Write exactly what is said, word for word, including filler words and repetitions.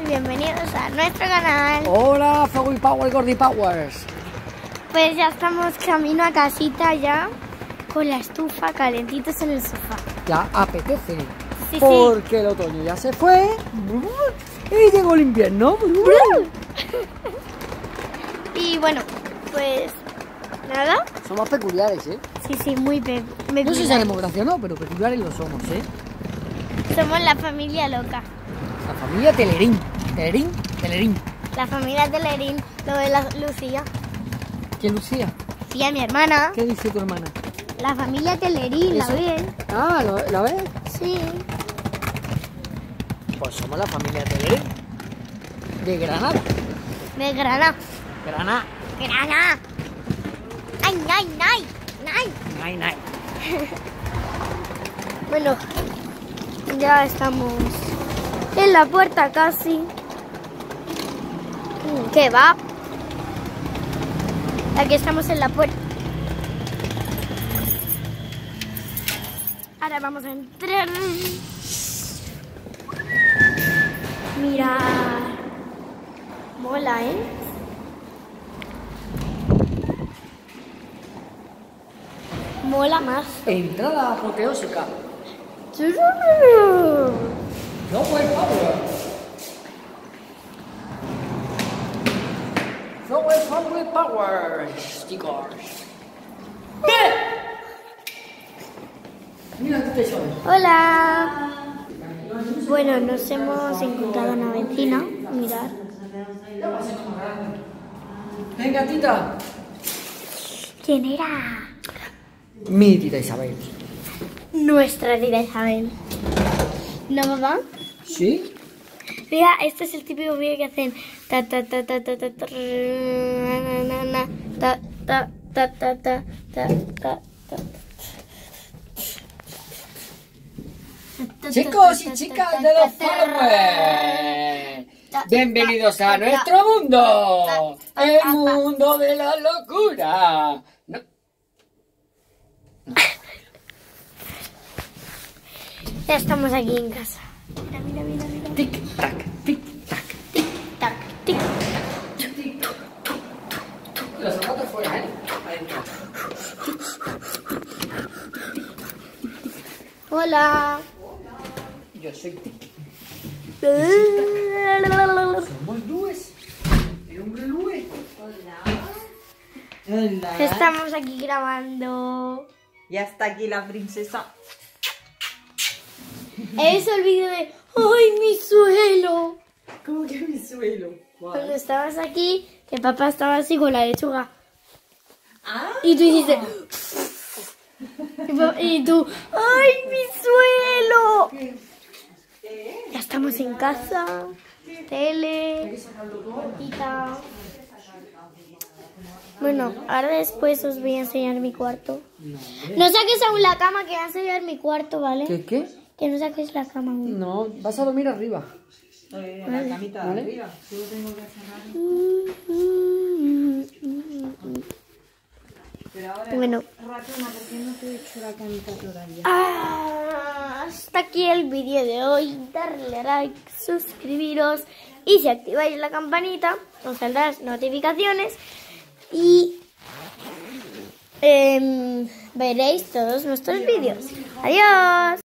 Bienvenidos a nuestro canal. Hola, Foggy Power, Gordy Powers. Pues ya estamos camino a casita ya, con la estufa, calentitos en el sofá. Ya apetece, Sí, porque sí. el otoño ya se fue y llegó el invierno. Y bueno, pues nada. Somos peculiares, ¿eh? Sí, sí, muy pe No sé si haremos gracia o no, pero peculiares lo somos, ¿eh? Somos la familia loca. La familia Telerín. Telerín, Telerín. La familia Telerín, lo de la Lucía. ¿Quién, Lucía? Lucía, mi hermana. ¿Qué dice tu hermana? La familia Telerín, ¿la ¿Eso? ven? Ah, ¿lo- ¿la ves? Sí. Pues somos la familia Telerín. De Granada. De Granada. Granada. Granada. ¡Ay, ay, ay! ¡Ay! Nay, nay. Bueno, ya estamos en la puerta casi. Mm, ¿Qué va? Aquí estamos en la puerta. Ahora vamos a entrar. Mira. Mola, ¿eh? Mola más. Entrada apoteósica. ¡Churru! No fue Power. Power, Power, Power, chicos. Mira, tú te sabes. Hola. Bueno, nos hemos encontrado una vecina. Mirad. Venga, tita. ¿Quién era? Mi tita Isabel. Nuestra tía Isabel. ¿No, papá? ¿Sí? Mira, este es el típico vídeo que hacen ta ta ta ta ta ta ta na, na, na, ta ta ta ta ta ta ta ta. Chicos y chicas de los followers, bienvenidos a nuestro mundo, el mundo de la locura. No. Ya estamos aquí en casa. Mira, mira, mira, mira. Tic tac, tic tac, Tic, tac, tic. los zapatos fuera, ¿eh? Adentro. Hola. Yo soy Tic. Somos Luis. El hombre Luis. Hola. Estamos aquí grabando. Ya está aquí la princesa. Es el vídeo de ¡ay, mi suelo! ¿Cómo que mi suelo? Cuando estabas aquí, que papá estaba así con la lechuga. Ah. Y tú dijiste y, pa- y tú ¡ay, mi suelo! Ya estamos en casa. Tele. Tita. Bueno, ahora después os voy a enseñar mi cuarto. No saques aún la cama, que voy a enseñar mi cuarto, ¿vale? ¿Qué qué? Que no saques la cama aún. No, vas a dormir arriba. Eh, la camita ¿Vale? de arriba. Yo lo tengo que cerrar. Pero ahora, Bueno. ratona, ¿por qué no te he hecho la camita todavía? Ah, hasta aquí el vídeo de hoy. Darle a like, suscribiros y si activáis la campanita os saldrán las notificaciones y em, veréis todos nuestros vídeos. Adiós.